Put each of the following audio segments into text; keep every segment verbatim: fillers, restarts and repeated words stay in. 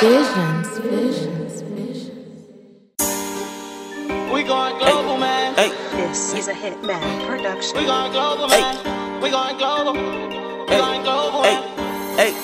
Visions, visions, visions. We going global, man. Hey, This is a Hitman production. We going global, Hey. man. We going global. We hey, going global, hey, man. hey.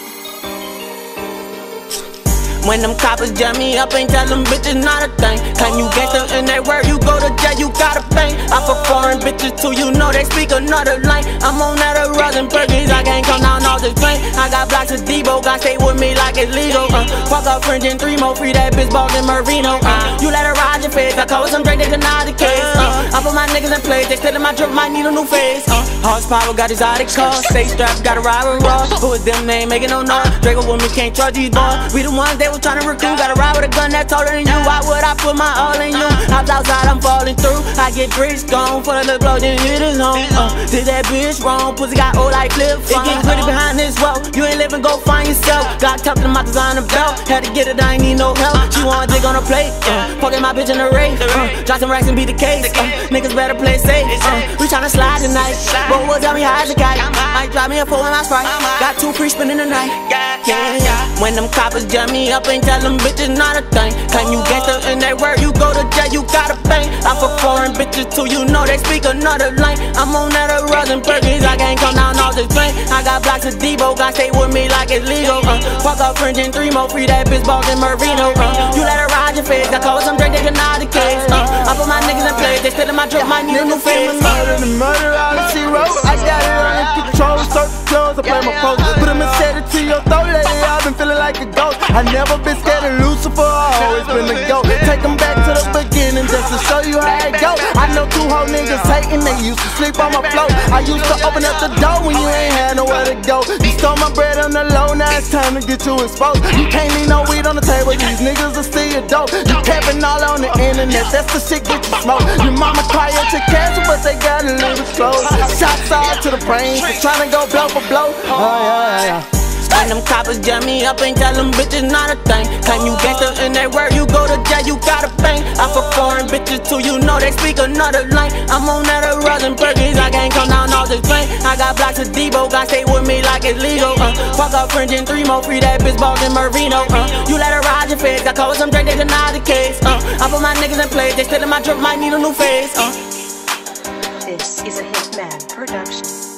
When them coppers jam me up, ain't tell them bitches not a thing. Can you gangster in that word? You go to jail, you gotta pay. I for foreign bitches too, you know they speak another line. I'm on that a Rosin Perkins, I can't come down off this plane. I got blocks of Debo, God stay with me like it's legal. Uh, fuck up fringe and three more, free that bitch ball in Marino. Uh, you let her ride your face, I call some drink, they deny the case. Uh, I put my niggas in place, they still in my drip, might need a new face. Uh, horsepower, got exotic cars, stay strapped, got a ride with Ross. Who is them, they ain't making no noise. Draco with me, can't trust these boys. We the ones they was trying to recruit, got ride with a gun that's taller than you. Why would I put my all in you? I'm outside, I'm falling through. I get bricks gone for the little blow, then hit his home. Uh, did that bitch wrong? Pussy got old like flip phone. It get gritty behind this wall. You ain't living, go find yourself. Got tucked in my designer belt. Had to get it, I ain't need no help. She wanna dig on a plate. Uh, fucking my bitch in the race. Uh, drop some racks and beat the case. Uh, niggas better play safe. Uh, we tryna slide tonight. Boy, will tell me how it's a kite. Might drop me a four in my Sprite. Got two free spinning the night. Yeah, yeah. When them coppers jam me up, ain't tell them bitches not a thing. Can you gangster in that word? You go to jail, you gotta pay. I for foreign bitches too, you know they speak another line. I'm on that a Rosin Perkins, I can't come down off this plane. I got blocks of Debo, God stay with me like it's legal. Uh, fuck up fringe and three more, free that bitch ball in Marino. Uh, you let her ride your face, I call some drink, they deny the case. Uh, I put my niggas in place, they still in my drip, might need a new face. Murder, the murder, all the zero. I got it under control, certain clothes, I play my pose. Put them and set it to your throat, lady, I've been feeling like a ghost. I never been scared of Lucifer, I always been a go. Take them back to the beginning just to show you how it go. I know two whole niggas hating, they used to sleep on my floor. I used to open up the door when you ain't had nowhere to go. You stole my bread on the low, now it's time to get you exposed. You can't leave no weed on the table, these niggas will steal your dope. You capping all on the internet, that's the shit get you smoke. Your mama cry at your castle, but they got a little close. Shots all to the brain, just trying to go blow for blow. Oh yeah, yeah, yeah. When them coppers jam me up, ain't tell them bitches not a thing. Can you gangster in that word? You go to jail, you gotta pay. I for foreign bitches too, you know they speak another line. I'm on that a Rosin Perkins, I can't come down off this plane. I got blocks of Debo, God stay with me like it's legal. Uh, fuck up fringe and three more, free that bitch ball in Marino. Uh, you let her ride your face, I call some drink, they deny the case. Uh, I put my niggas in place, they still in my drip, might need a new face. Uh. This is a Hitman production.